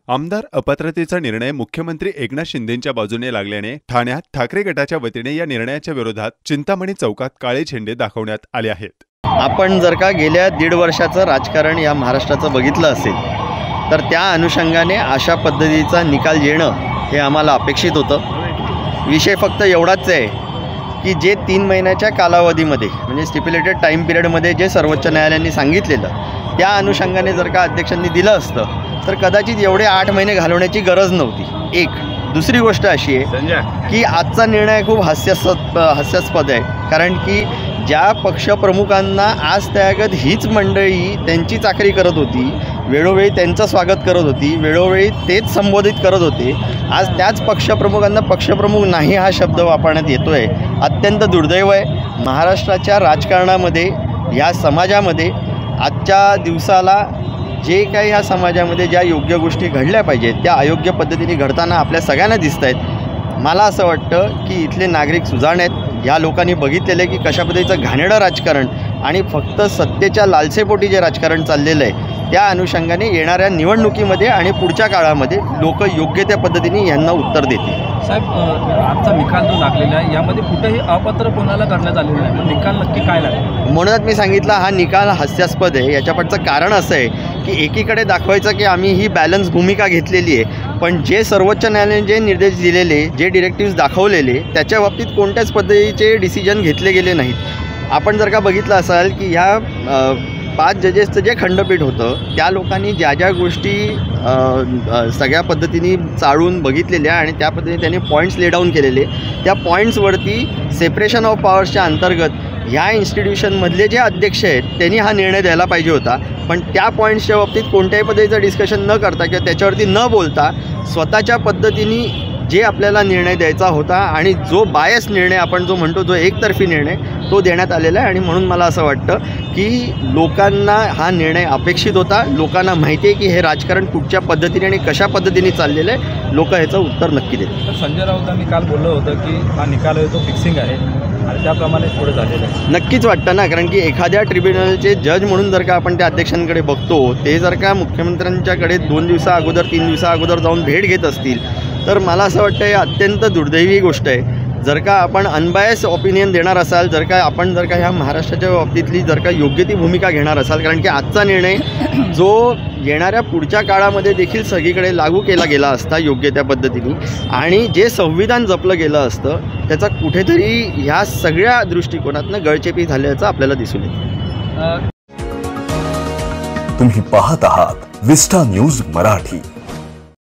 आमदार अपात्रतेचा निर्णय मुख्यमंत्री एकनाथ शिंदेंच्या बाजूने लागल्याने ठाण्यात ठाकरे गटाच्या वतीने या निर्णयाच्या विरोधात चिंतामणी चौकात काळे झेंडे दाखवण्यात आले आहेत। आपण जर का गेल्या 1.5 वर्षाचं राजकारण या महाराष्ट्राचं बघितलं असेल तर त्या अनुषंगाने अशा पद्धतीचा निकाल येणं हे आम्हाला अपेक्षित होतं। विषय फक्त एवढाच आहे की जे 3 महिन्याच्या कालावधीमध्ये म्हणजे स्टिप्युलेटेड टाईम पिरियडमध्ये जे सर्वोच्च न्यायालयाने सांगितलेलं त्या अनुषंगाने जर का अध्यक्षांनी दिलं असतं तर कदाचित एवढे 8 महिने घालवण्याची गरज नव्हती। एक दुसरी गोष्ट अशी आहे की आजचा निर्णय खूप हास्यास्पद आहे, कारण की ज्या पक्षप्रमुखांना आज त्यागत हीच मंडळी त्यांची चाकरी करत होती, वेळोवेळी त्यांचं स्वागत करत होती, वेळोवेळी तेच संबोधित करत होते, आज त्याच पक्षप्रमुखांना पक्षप्रमुख नाही हा शब्द वापरण्यात येतो आहे। अत्यंत दुर्दैव आहे। महाराष्ट्राच्या राजकारणामध्ये या समाजामध्ये आजच्या दिवसाला जे काही ह्या समाजामध्ये ज्या योग्य गोष्टी घडल्या पाहिजेत त्या अयोग्य पद्धतीने घडताना आपल्या सगळ्यांना दिसत आहेत। मला असं वाटतं की इथले नागरिक सुजाण आहेत। या लोकांनी बघितलेलं आहे की कशा पद्धतीचं घाणेरडं राजकारण आणि फक्त सत्तेच्या लालसेपोटी जे राजकारण चाललेलं आहे त्या अनुषंगाने येणाऱ्या निवडणुकीमध्ये आणि पुढच्या काळामध्ये लोक योग्य त्या पद्धतीने यांना उत्तर देतील। साहेब, आजचा निकाल जो लागलेला आहे यामध्ये कुठेही अपात्र कोणाला करण्यात आलेलं नाही, पण निकाल नक्की काय लागला? म्हणूनच मी सांगितलं हा निकाल हास्यास्पद आहे। याच्यापाठचं कारण असं आहे की एकीकडे दाखवायचं की आम्ही ही बॅलन्स भूमिका घेतलेली आहे, पण जे सर्वोच्च न्यायालयाने जे निर्देश दिलेले, जे डिरेक्टिव्स दाखवलेले त्याच्या बाबतीत कोणत्याच पद्धतीचे डिसिजन घेतले गेले नाहीत। आपण जर का बघितलं असाल की ह्या 5 जजेसचं जे खंडपीठ होतं त्या लोकांनी ज्या ज्या गोष्टी सगळ्या पद्धतीने चाळून बघितलेल्या आणि त्या पद्धतीने त्यांनी पॉईंट्स ले डाऊन केलेले, त्या पॉईंट्सवरती सेपरेशन ऑफ पॉवर्सच्या अंतर्गत ह्या इन्स्टिट्यूशनमधले जे अध्यक्ष आहेत त्यांनी हा निर्णय द्यायला पाहिजे होता, पण त्या पॉईंट्सच्या बाबतीत कोणत्याही पद्धतीचं डिस्कशन न करता किंवा त्याच्यावरती न बोलता स्वतःच्या पद्धतीने जे आपल्याला निर्णय द्यायचा होता आणि जो बायस निर्णय आपण जो म्हणतो, जो एकतर्फी निर्णय तो देण्यात आलेला आहे। आणि म्हणून मला असं वाटतं की लोकांना हा निर्णय अपेक्षित होता। लोकांना माहिती आहे की हे राजकारण कुठच्या पद्धतीने आणि कशा पद्धतीने चाललेलं आहे, लोक ह्याचं उत्तर नक्की देतील। तर संजय राऊतांनी काल बोललं होतं की हा निकाल आहे तो फिक्सिंग आहे आणि त्याप्रमाणे पुढे झालेलं आहे। नक्कीच वाटतं ना, कारण की एखाद्या ट्रिब्युनलचे जज म्हणून जर का आपण त्या अध्यक्षांकडे बघतो, ते जर का मुख्यमंत्र्यांच्याकडे 2 दिवसा अगोदर 3 दिवसा अगोदर जाऊन भेट घेत असतील तर मला असं वाटतं हे अत्यंत दुर्दैवी गोष्ट आहे। जर का आपण अनबायस ओपिनियन देणार असाल, जर का आपण ह्या महाराष्ट्राच्या बाबतीतली जर का योग्य ती भूमिका घेणार असाल, कारण की आजचा निर्णय जो येणाऱ्या पुढच्या काळामध्ये देखील सगळीकडे लागू केला गेला असता योग्य त्या पद्धतीने आणि जे संविधान जपलं गेलं असतं त्याचा कुठेतरी ह्या सगळ्या दृष्टिकोनातनं गळचेपी झाल्याचं आपल्याला दिसून येतं। तुम्ही पाहत आहात विस्टा न्यूज मराठी।